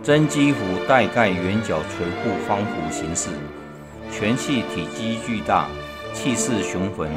真基符带盖圆角垂户方符形式，全器体积巨大，气势雄浑。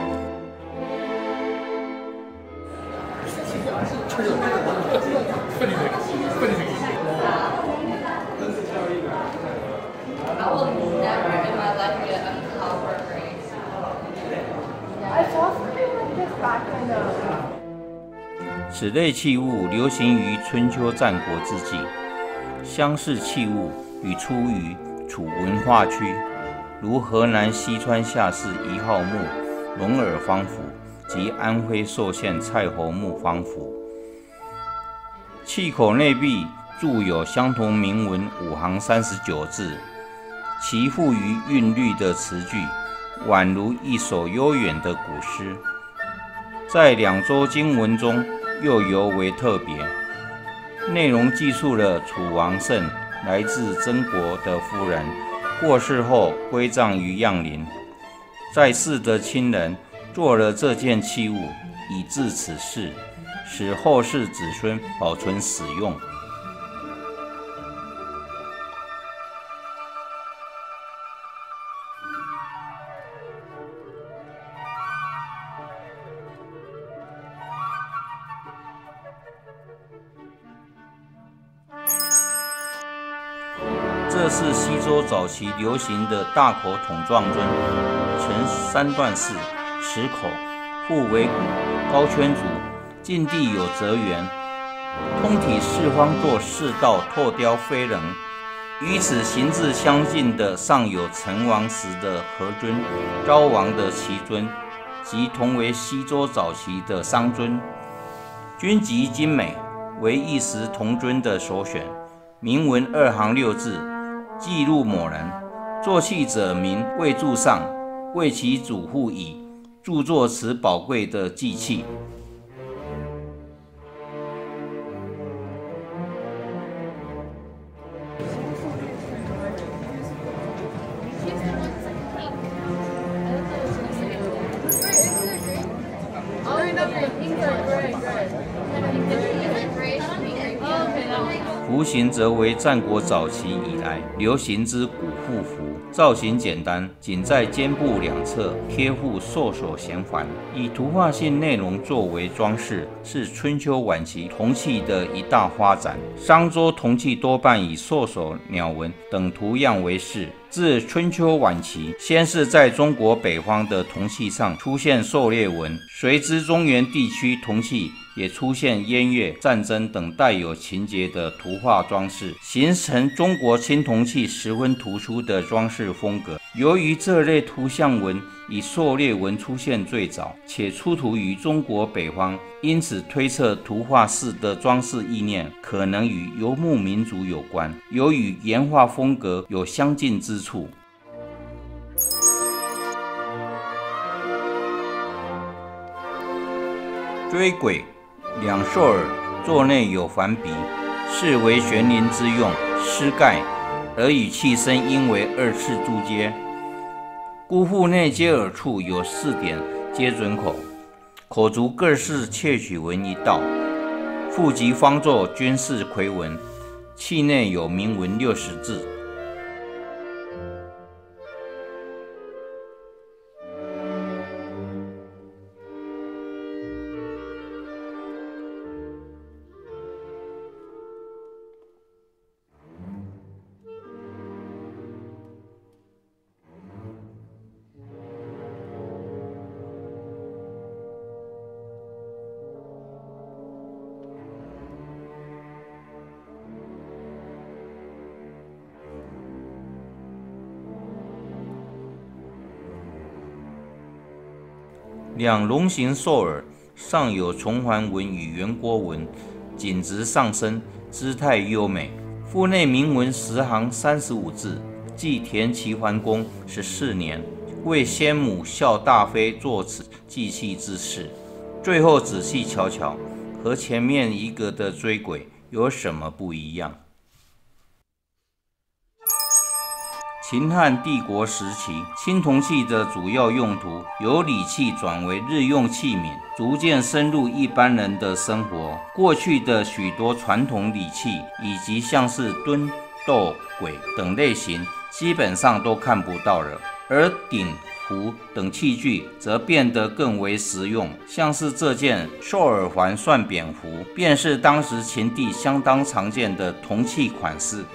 此类器物流行于春秋战国之际，相似器物语出于楚文化区，如河南西川下士1号墓龙耳方符及安徽寿县蔡侯墓方符。器口内壁铸有相同铭文5行39字，其富于韵律的词句，宛如一首悠远的古诗。在2周经文中又尤为特别，内容记述了楚王慎来自曾国的夫人过世后归葬于漾陵，在世的亲人做了这件器物以致此事，使后世子孙保存使用。这是西周早期流行的大口筒状尊，呈3段式，齿口，腹为鼓，高圈足，近地有折圆，通体四方作4道透雕飞棱。与此形制相近的尚有成王时的何尊、昭王的齐尊，及同为西周早期的商尊，均极精美，为一时铜尊的首选。铭文2行6字，记录某人，作器者名未注上，为其主户以著作此宝贵的祭器。符形则为战国早期以来流行之古户符，造型简单，仅在肩部2侧贴附兽首衔环，以图画性内容作为装饰，是春秋晚期铜器的一大发展。商周铜器多半以兽首、鸟纹等图样为饰。自春秋晚期，先是在中国北方的铜器上出现狩猎纹，随之中原地区铜器也出现燕乐、战争等带有情节的图画装饰，形成中国青铜器十分突出的装饰风格。由于这类图像纹以狩猎纹出现最早，且出土于中国北方，因此推测图画式的装饰意念可能与游牧民族有关，有与岩画风格有相近之处。锥簋2兽耳，座内有环鼻，是为悬铃之用，施盖，而与器身应为2次铸接。孤腹内接耳处有4点接准口，口足各是窃取纹1道，腹及方座均是魁纹，器内有铭文60字。2龙形兽耳，上有重环纹与圆锅纹，颈直上升，姿态优美。腹内铭文10行35字，记田齐桓公14年，为先母孝大妃作此祭器之事。最后仔细瞧瞧，和前面一个的锥簋有什么不一样？ 秦汉帝国时期，青铜器的主要用途由礼器转为日用器皿，逐渐深入一般人的生活。过去的许多传统礼器，以及像是敦、斗、簋等类型，基本上都看不到了。而鼎、壶等器具则变得更为实用，像是这件寿耳环涮扁壶，便是当时秦地相当常见的铜器款式。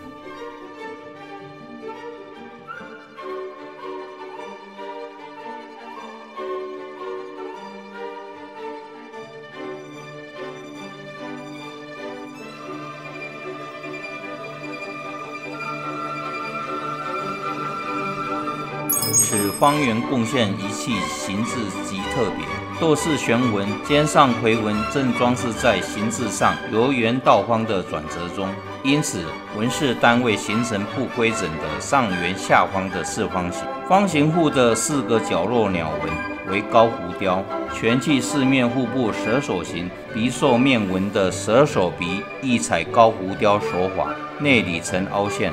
此方圆贡献仪器形制极特别，斗式旋纹，肩上夔纹正装饰在形制上由圆到方的转折中，因此纹饰单位形成不规整的上圆下方的四方形。方形户的4个角落鸟纹为高弧雕，全器四面户部蛇首形鼻兽面纹的蛇首鼻亦采高弧雕手法，内里呈凹陷。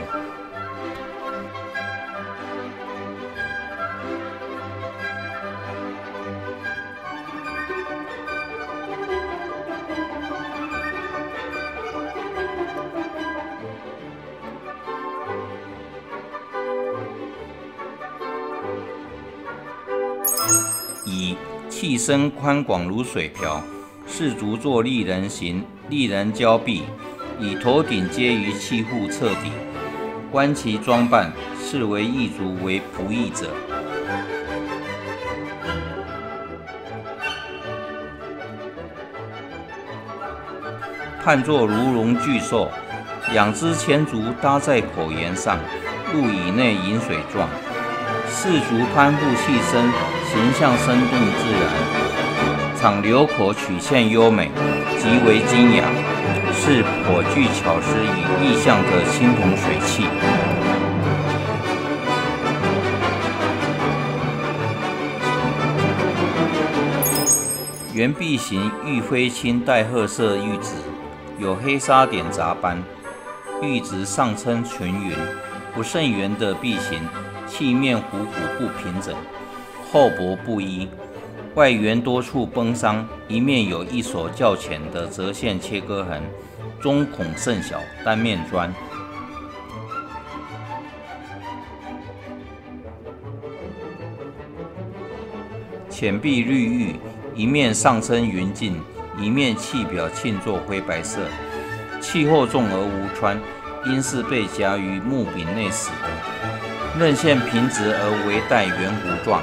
以器身宽广如水瓢，四足作立人形，立人交臂，以头顶接于器户侧底。观其装扮，视为异族为仆役者。判作如龙巨兽，2只前足搭在口沿上，入以内饮水状。四足攀附器身，形象生动自然，场流口曲线优美，极为精雅，是颇具巧思与意象的青铜水器。圆壁形玉灰青带褐色玉质，有黑纱点杂斑，玉质上称群云，不甚圆的壁形。器面弧骨不平整，厚薄不一，外缘多处崩伤，一面有一所较浅的折线切割痕，中孔甚小，单面砖。浅壁绿玉，一面上称云镜，一面器表沁作灰白色，器厚重而无穿，应是被夹于木柄内使的。刃线平直而微带圆弧状。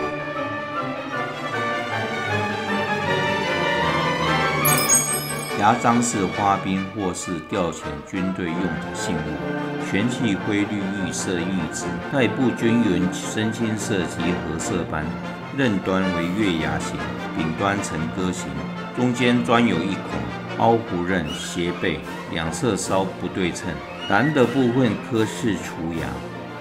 牙章是花边或是调遣军队用的信物，全器灰绿玉色玉质，带部均匀深青色及褐色斑，刃端为月牙形，柄端呈鸽形，中间专有一孔，凹弧刃斜背，两侧稍不对称，蓝的部分刻饰雏牙。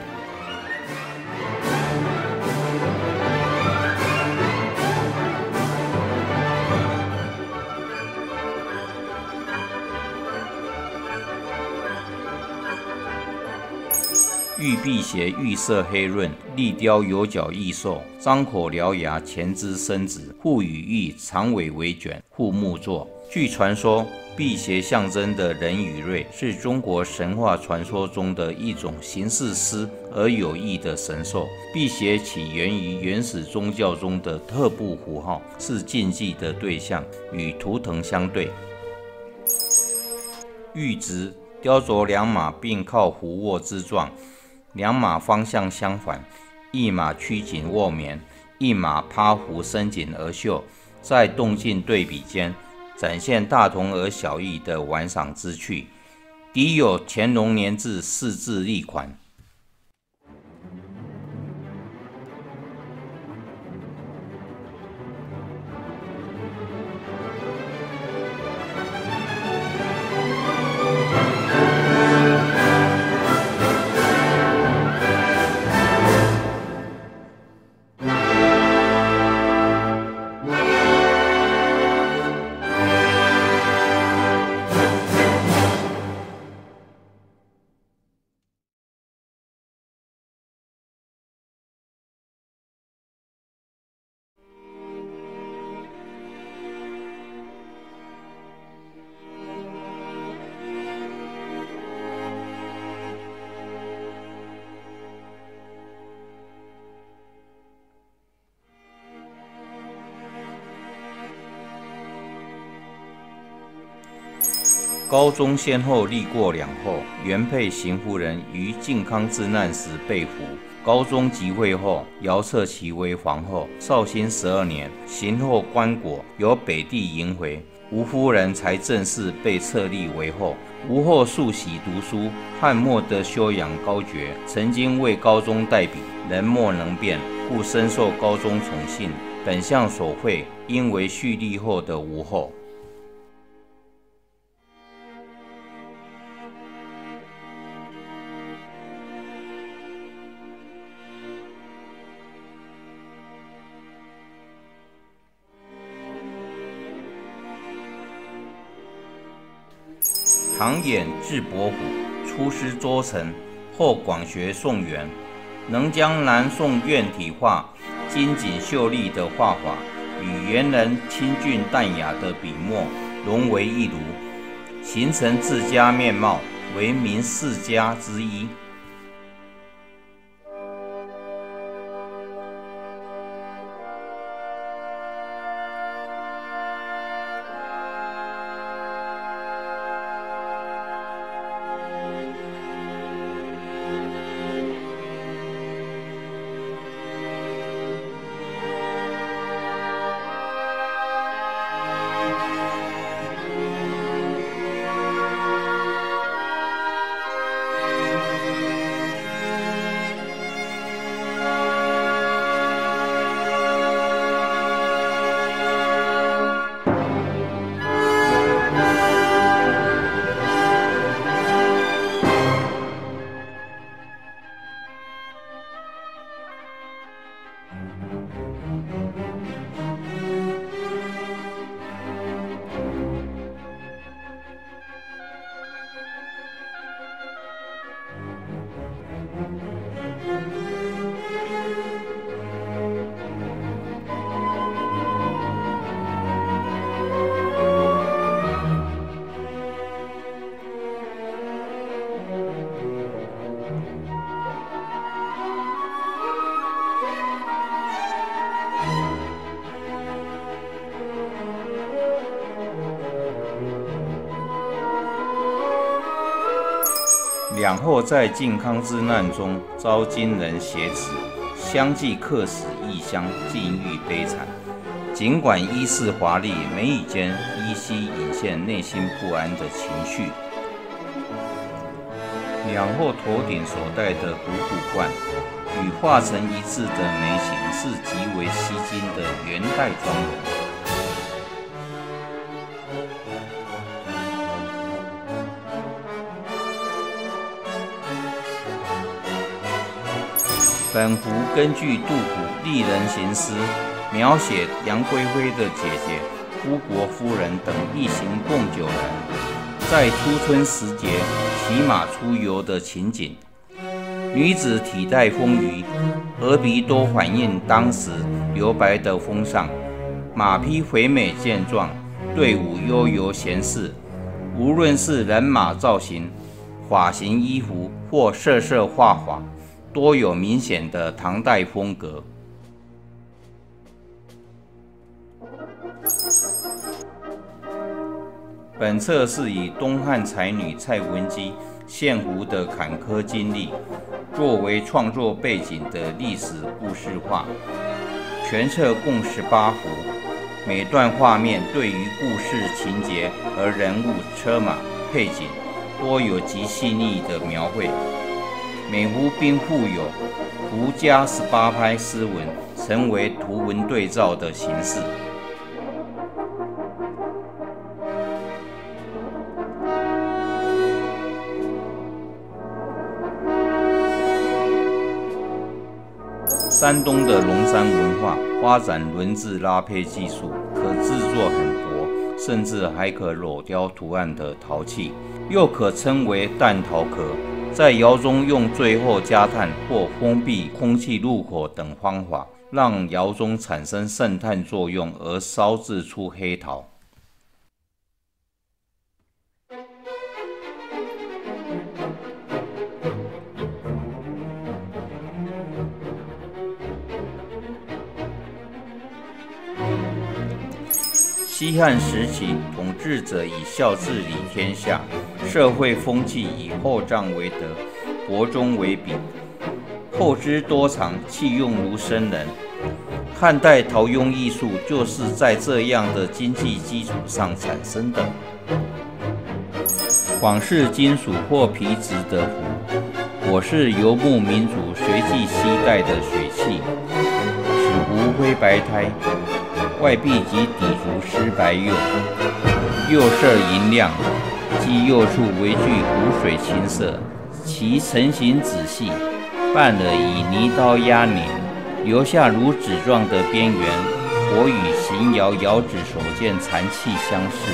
玉辟邪玉色黑润，立雕有角异兽，张口獠牙，前肢伸直，护羽翼，长尾微卷，护木座。据传说，辟邪象征的人与瑞，是中国神话传说中的一种行事私而有义的神兽。辟邪起源于原始宗教中的特步符号，是禁忌的对象，与图腾相对。玉质雕琢两马并靠虎卧之状。两马方向相反，一马曲颈卧眠，一马趴伏伸颈而嗅，在动静对比间，展现大同而小异的玩赏之趣，底有乾隆年制4字立款。 高宗先后立过两后，原配邢夫人于靖康之难时被俘。高宗即位后，遥册其为皇后。绍兴12年，邢后棺椁由北地迎回，吴夫人才正式被册立为后。吴后素喜读书，汉末的修养高绝，曾经为高宗代笔，人莫能辨，故深受高宗宠幸。本项所绘，应为蓄立后的吴后。唐衍字伯虎，出师州城，后广学宋元，能将南宋院体画精锦秀丽的画法与元人清俊淡雅的笔墨融为一炉，形成自家面貌，为名四家之一。两后在靖康之难中遭金人挟持，相继客死异乡，境遇悲惨。尽管衣饰华丽，眉宇间依稀隐现内心不安的情绪。两后头顶所戴的虎骨冠，与画成一致的眉形是极为吸睛的元代妆容。本幅根据杜甫《丽人行》诗，描写杨贵妃的姐姐乌国夫人等一行共9人，在初春时节骑马出游的情景。女子体态丰腴，额鼻都反映当时留白的风尚。马匹肥美健壮，队伍悠游闲适。无论是人马造型、发型、衣服或色色画法，多有明显的唐代风格。本册是以东汉才女蔡文姬献俘的坎坷经历，作为创作背景的历史故事画。全册共18幅，每段画面对于故事情节和人物、车马、配景，多有极细腻的描绘。每幅并附有图加18拍诗文，成为图文对照的形式。山东的龙山文化发展轮字拉坯技术，可制作很薄，甚至还可镂雕图案的陶器，又可称为弹陶壳。在窑中用最后加炭或封闭空气入口等方法，让窑中产生渗碳作用，而烧制出黑陶。 西汉时期，统治者以孝治理天下，社会风气以厚葬为德，伯仲为柄，厚知多藏，器用如生人。汉代陶俑艺术就是在这样的经济基础上产生的。广式金属或皮质的壶，我是游牧民族随即携带的水器，此壶灰白胎，外壁及底足湿白釉，釉色银亮，其釉处微具湖水青色，其成型仔细，半耳以泥刀压碾，留下如纸状的边缘，或与邢窑窑址所见残器相似。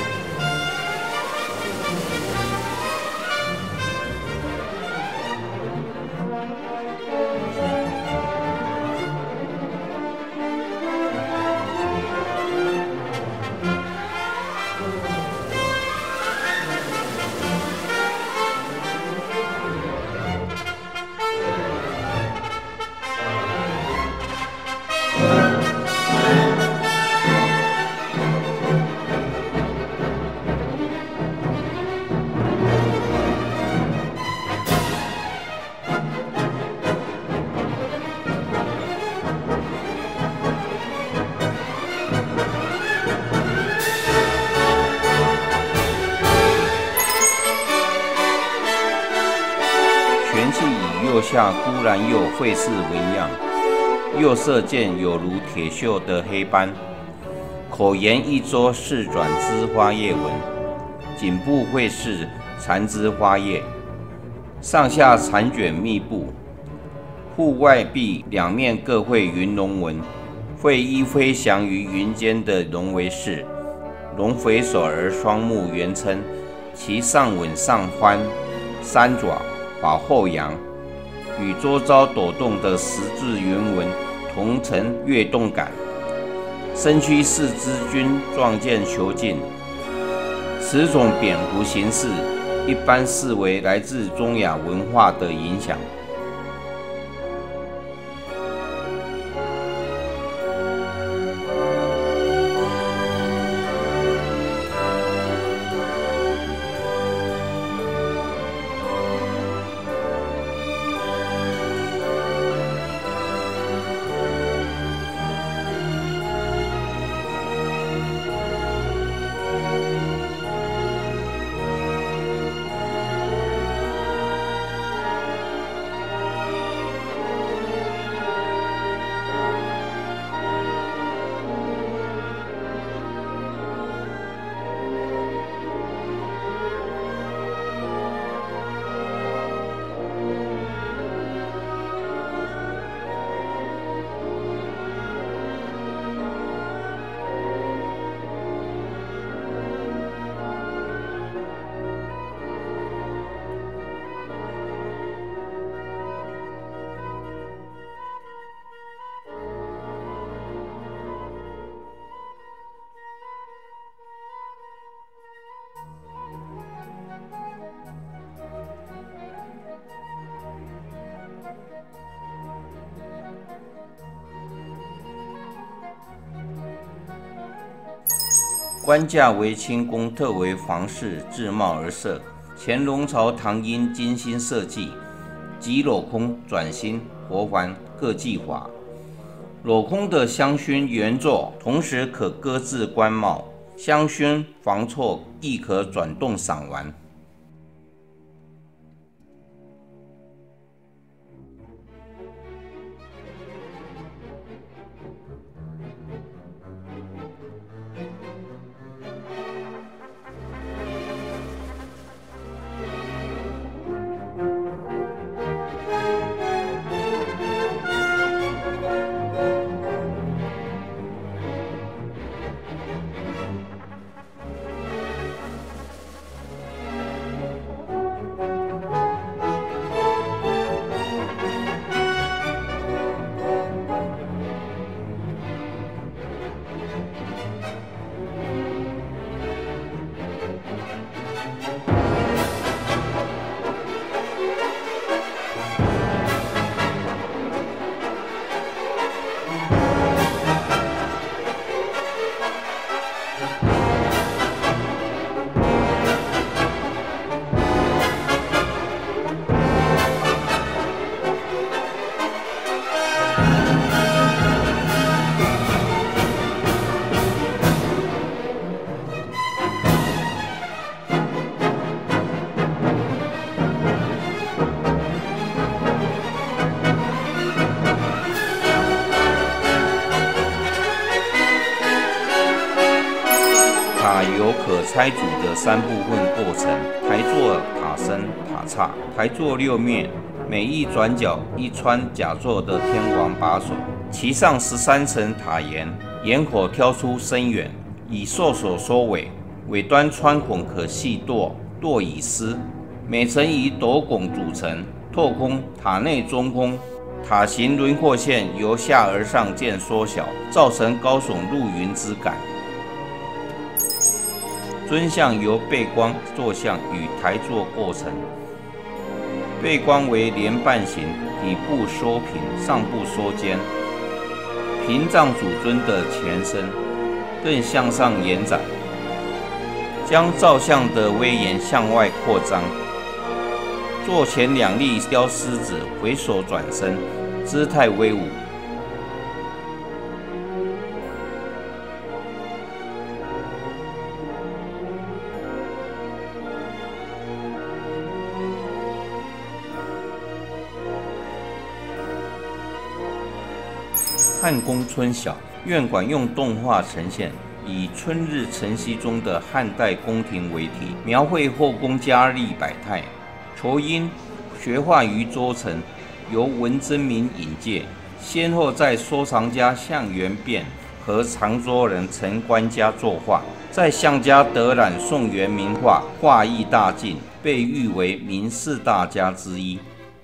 全器以釉下钴蓝釉绘饰纹样，釉色见有如铁锈的黑斑。口沿一周饰转枝花叶纹，颈部绘饰缠枝花叶，上下缠卷密布。户外壁两面各绘云龙纹，绘依飞翔于云间的龙为饰。龙肥首而双目圆撑，其上吻上欢，三爪把后扬，与周遭抖动的十字圆纹同成跃动感。身躯四肢均壮健遒劲，此种扁壶形式一般视为来自中亚文化的影响。官架为清宫特为皇室制帽而设，乾隆朝唐英精心设计，即镂空、转心、活环各技法。镂空的香薰圆座同时可搁置官帽，香薰防错亦可转动赏玩。 拆组的3部分构成：台座、塔身、塔刹。台座6面，每一转角一穿甲座的天王把手，其上13层塔檐，檐口挑出深远，以兽首收尾，尾端穿孔可细垛，垛以丝。每层以斗拱组成，透空，塔内中空。塔形轮廓线由下而上渐缩小，造成高耸入云之感。尊像由背光、坐像与台座构成。背光为莲瓣形，底部收平，上部收尖，屏障主尊的前身，更向上延展，将造像的威严向外扩张。座前2粒雕狮子回首转身，姿态威武。汉宫春晓，院馆用动画呈现，以春日晨曦中的汉代宫廷为题，描绘后宫佳丽百态。仇英学画于周成，由文征明引介，先后在收藏家向元变和常州人陈官家作画，在项家得览宋元名画，画艺大进，被誉为明4大家之一。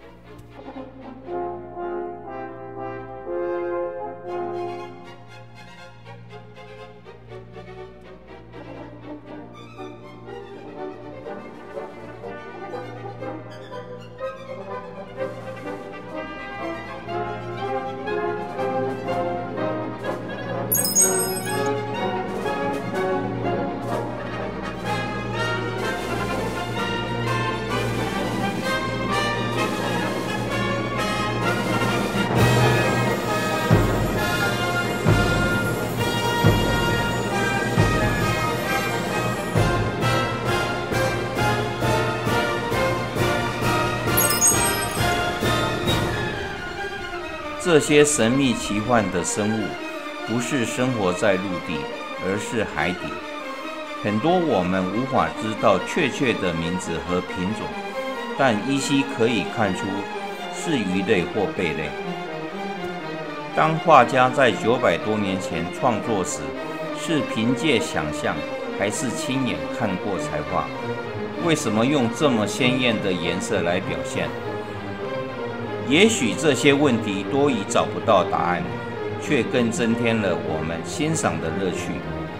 这些神秘奇幻的生物，不是生活在陆地，而是海底。很多我们无法知道确切的名字和品种，但依稀可以看出是鱼类或贝类。当画家在900多年前创作时，是凭借想象，还是亲眼看过才画？为什么用这么鲜艳的颜色来表现？也许这些问题多已找不到答案，却更增添了我们欣赏的乐趣。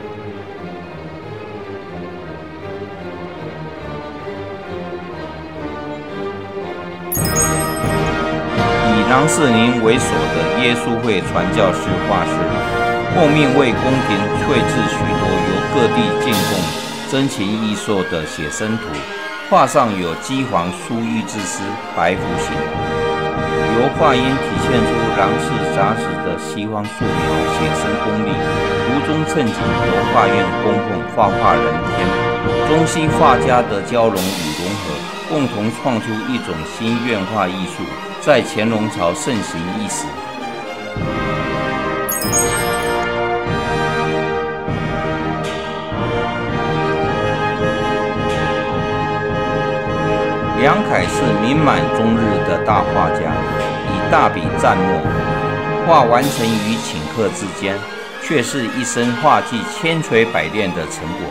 以郎世宁为首的耶稣会传教士画师，后面为宫廷绘制许多由各地进贡、珍禽异兽的写生图，画上有姬皇疏玉之诗、白狐行。由画音体现出郎氏杂识的西方素描写生功力，图中衬景由画院供奉画人天谱，中西画家的交融与融合，共同创出一种新院画艺术，在乾隆朝盛行一时。梁楷是名满中日的大画家，以大笔蘸墨，画完成于顷刻之间，却是一生画技千锤百炼的成果。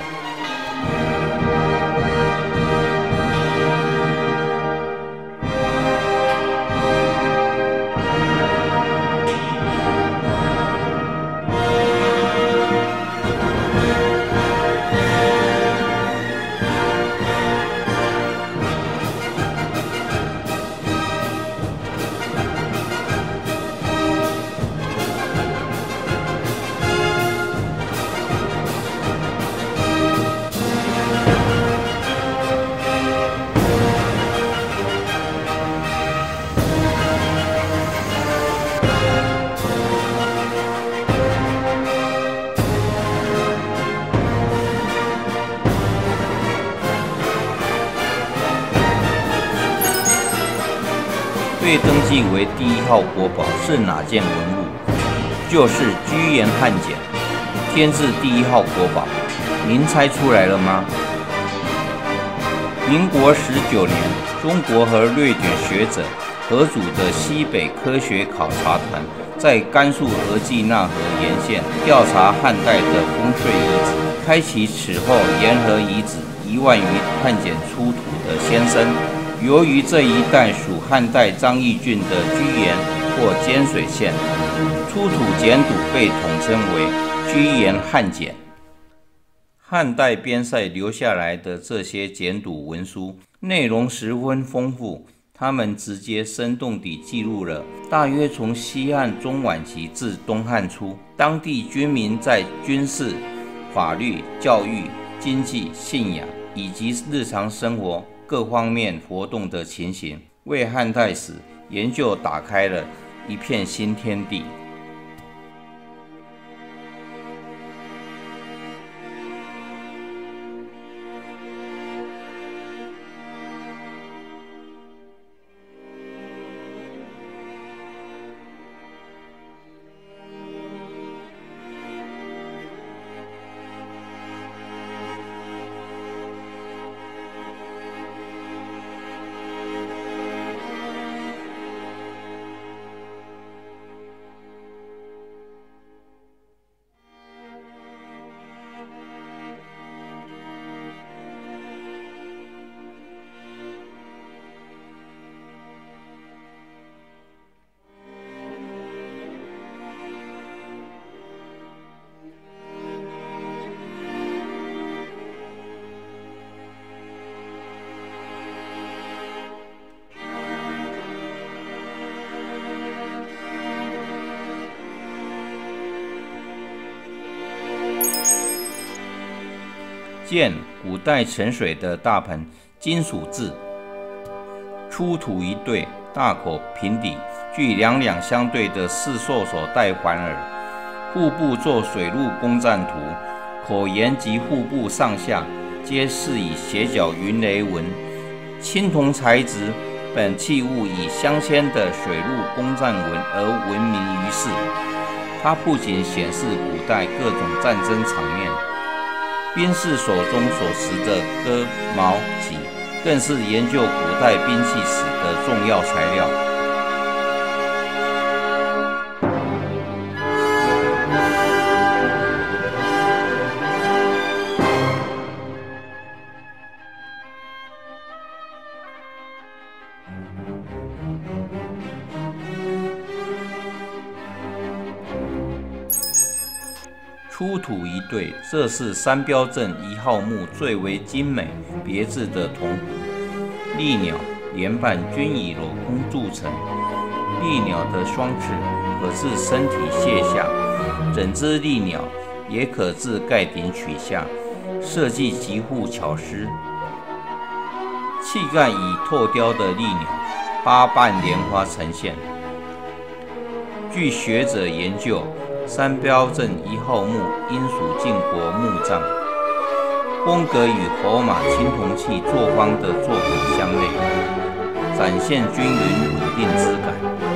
被登记为第1号国宝是哪件文物？就是居延汉简，添至第1号国宝。 您猜出来了吗？民国19年，中国和瑞典学者合组的西北科学考察团，在甘肃额济纳河沿线调查汉代的烽燧遗址，开启此后沿河遗址1万余探检出土的先声。由于这一带属汉代张义郡的居延或尖水县，出土简牍被统称为居延汉简。汉代边塞留下来的这些简牍文书内容十分丰富，他们直接生动地记录了大约从西汉中晚期至东汉初，当地居民在军事、法律、教育、经济、信仰以及日常生活各方面活动的情形，为汉代史研究打开了一片新天地。见古代盛水的大盆金属制，出土一对大口平底，具2两相对的四兽手带环耳，腹部做水陆攻战图，口沿及腹部上下皆饰以斜角云雷纹。青铜材质，本器物以镶嵌的水陆攻战纹而闻名于世。它不仅显示古代各种战争场面，兵士手中所持的戈、矛、戟，更是研究古代兵器史的重要材料。出土一对，这是三标镇1号墓最为精美别致的铜壶。利鸟连瓣均以镂空铸成，利鸟的双翅可自身体卸下，整只利鸟也可自盖顶取下，设计极乎巧思。器干以透雕的利鸟8瓣莲花呈现。据学者研究，三标镇1号墓应属晋国墓葬，风格与侯马青铜器作坊的作品相类，展现均匀稳定之感。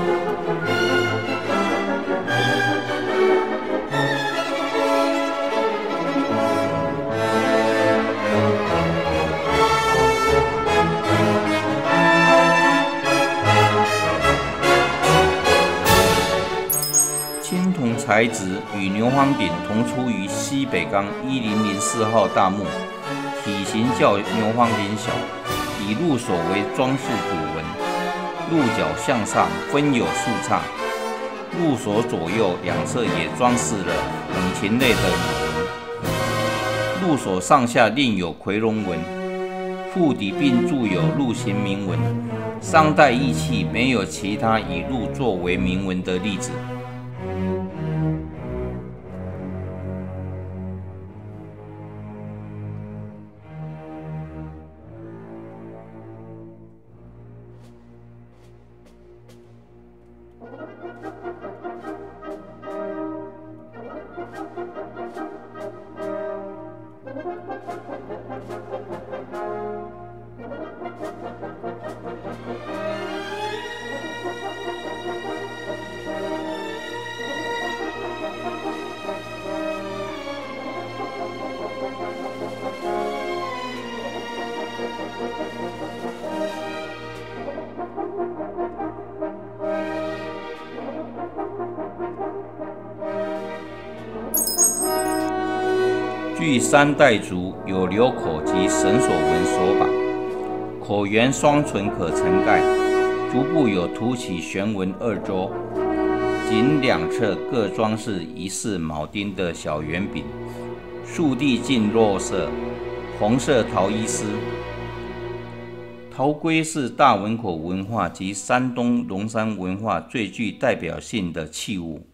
青铜材质与牛黄鼎同出于西北岗1004号大墓，体型较牛黄鼎小，以鹿首为装饰主纹，鹿角向上分有数叉，鹿首左右两侧也装饰了猛禽类的鹿纹，鹿首上下另有夔龙纹，腹底并铸有鹿形铭文。商代义器没有其他以鹿作为铭文的例子。 据三代族有流口及绳索纹说法，口缘双唇可承盖，足部有凸起旋纹2周，颈两侧各装饰疑似铆钉的小圆柄，束地近肉色，红色陶衣丝。陶龟是大汶口文化及山东龙山文化最具代表性的器物。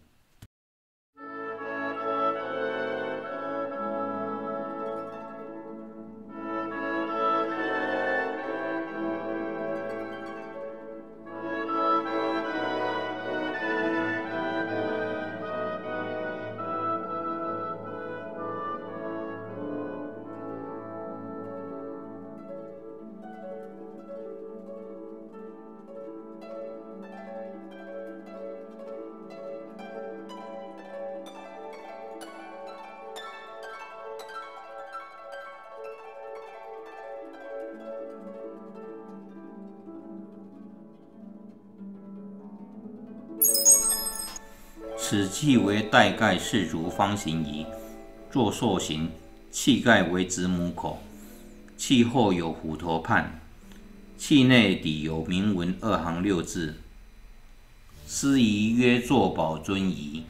此器为带盖4足方形仪，作塑形，器盖为子母口，器后有虎头判，器内底有铭文2行6字，司仪曰坐宝尊仪。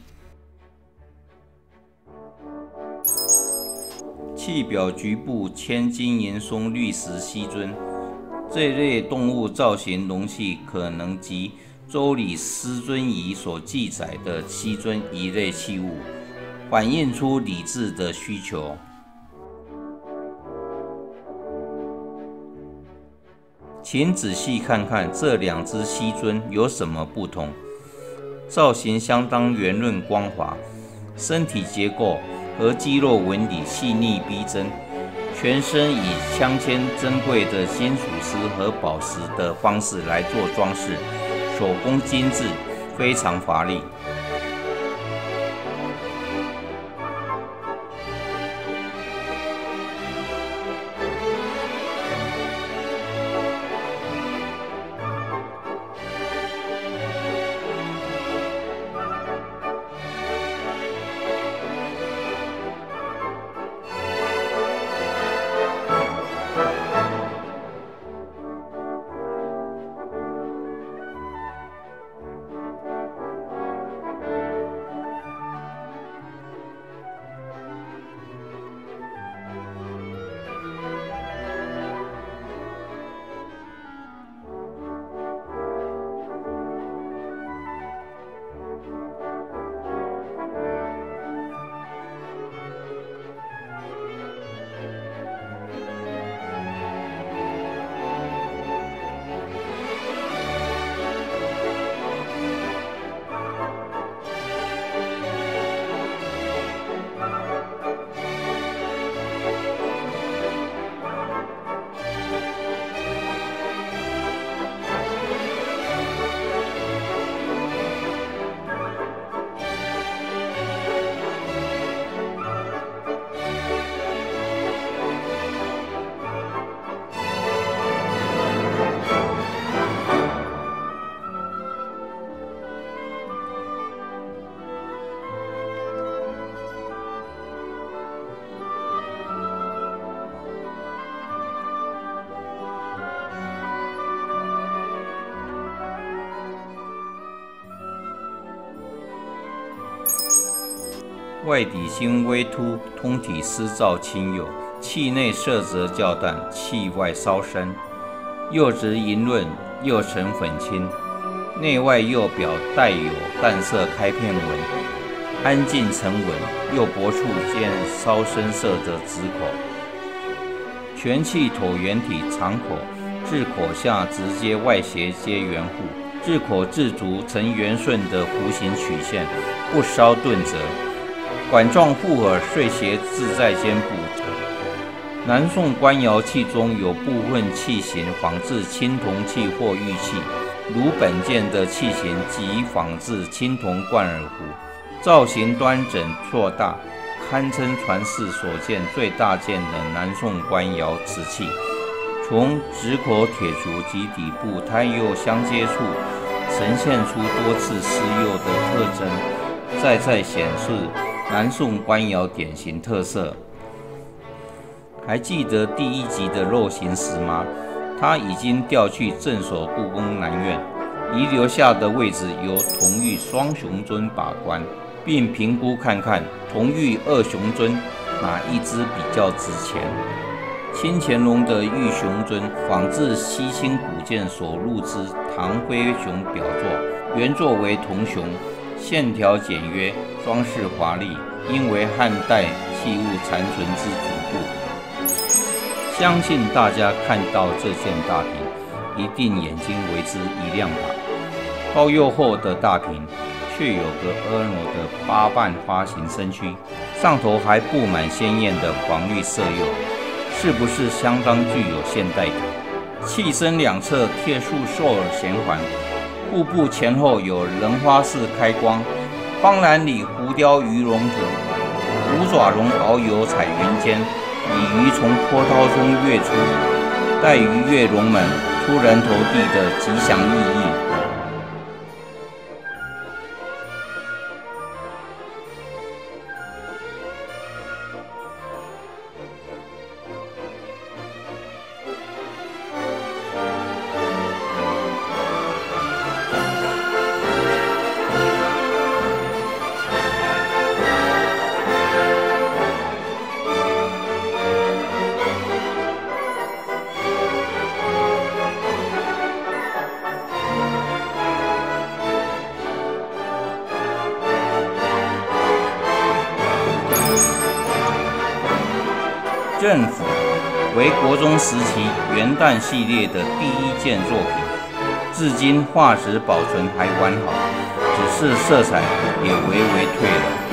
器表局部嵌金银松绿石犀尊，这类动物造型容器可能及周礼师尊仪所记载的西尊一类器物，反映出礼制的需求。请仔细看看这2只西尊有什么不同。造型相当圆润光滑，身体结构和肌肉纹理细腻逼真，全身以镶嵌珍贵的金属丝和宝石的方式来做装饰，手工精致，非常华丽。外底心微凸，通体丝造轻幼，器内色泽较淡，器外稍深，釉质莹润，釉层粉青，内外釉表带有淡色开片纹，安静沉稳，釉薄处见稍深色的紫口。全器椭圆体长口，至口下直接外斜接圆护，至口至足呈圆顺的弧形曲线，不稍顿折。管状护耳碎斜自在肩部。南宋官窑器中有部分器型仿制青铜器或玉器，如本件的器型即仿制青铜贯耳壶，造型端整硕大，堪称传世所见最大件的南宋官窑瓷器。从直口铁足及底部胎釉相接处，呈现出多次施釉的特征，再显示南宋官窑典型特色。 还记得第1集的肉形石吗？他已经调去镇守故宫南院，遗留下的位置由同玉双雄尊把关，并评估看看同玉2雄尊哪一只比较值钱。清乾隆的玉雄尊仿制西清古剑所入之唐徽雄表作，原作为铜熊，线条简约，装饰华丽，应为汉代器物残存之主部。相信大家看到这件大瓶，一定眼睛为之一亮吧？包釉后的大瓶，却有个婀娜的8瓣花形身躯，上头还布满鲜艳的黄绿色釉，是不是相当具有现代感？器身两侧贴束兽耳衔环，腹部前后有人花式开光，方栏里浮雕鱼龙图，五爪龙遨游彩云间，鲤鱼从波涛中跃出，带鱼跃龙门，出人头地的吉祥意义。镇府为国中时期元旦系列的第1件作品，至今画质保存还完好，只是色彩也微微褪了。